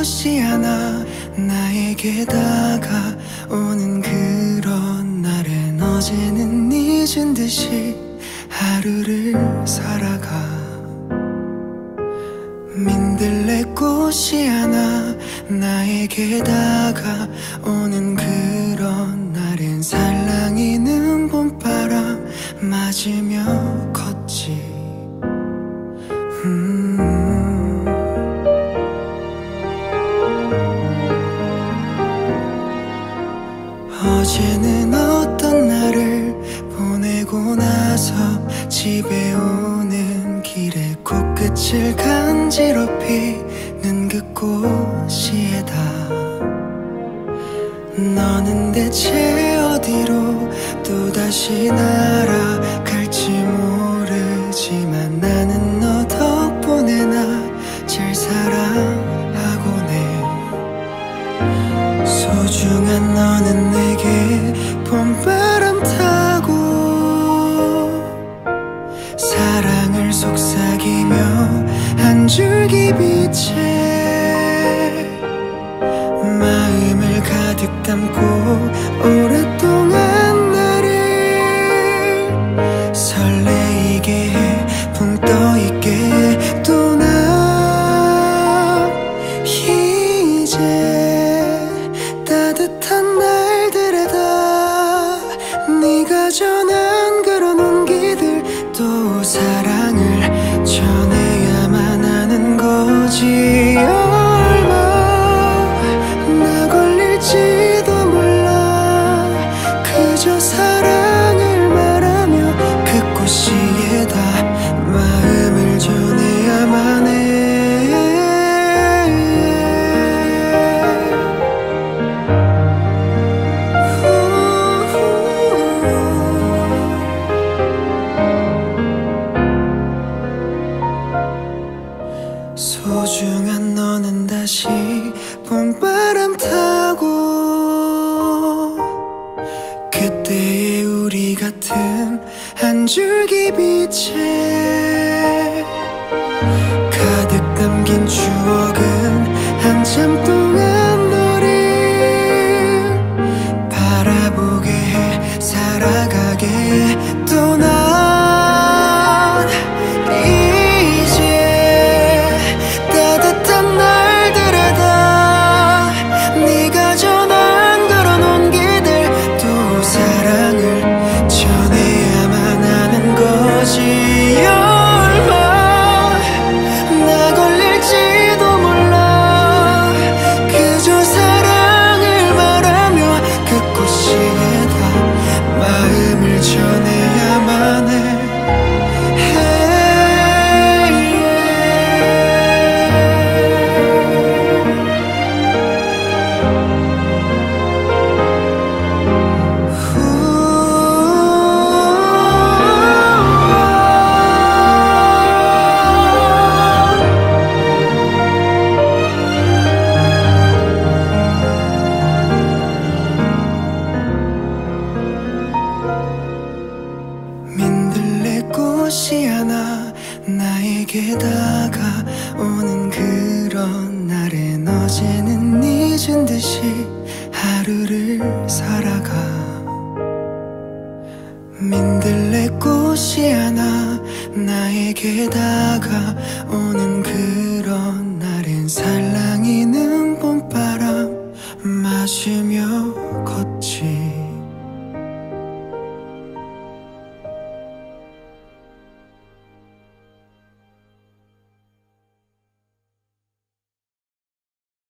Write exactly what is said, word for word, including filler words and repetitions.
꽃이 하나 나에게 다가오는 그런 날엔 어제는 잊은 듯이 하루를 살아가. 민들레 꽃이 하나 나에게 다가오는 그런 날엔 살랑이는 봄바람 맞으며 걷지. 음. 어제는 어떤 날을 보내고 나서 집에 오는 길에 코끝을 간지럽히는 그 꽃이에다. 너는 대체 어디로 또다시 날아갈지 모르지만 나는 너 덕분에 나 잘 사랑하고네. 소중한 너는 내게 봄바람 타고 사랑을 속삭이며 한 줄기 빛에 마음을 가득 담고 오랫동안 나를 설레이게 해 붕 떠있게 해. 또 나 이제 따뜻한 날들에다 네가 전한 그런 온기들 또 사랑을 전해야만 하는 거지. 얼마 나 걸릴지도 몰라. 그저 사랑을 말하며 그 꽃이에다 마음을 전해야만 해. 소중한 너는 다시 봄바람 타고 그때의 우리 같은 한 줄기 빛에 가득 담긴 추억은 한참 동안 너를 바라보게 해 살아가게 해. 또 난 이제 따뜻한 날들에다 네가 전한 그런 온기들 또 사랑을 전해야만 하는 거지. 얼마 나 걸릴지도 몰라. 그저 사랑을 말하며 그 꽃이에다 마음을 전해야만 해. 민들레 꽃이 하나 나에게 다가오는 그런 날엔 어제는 잊은 듯이 하루를 살아가. 민들레 꽃이 하나 나에게 다가오는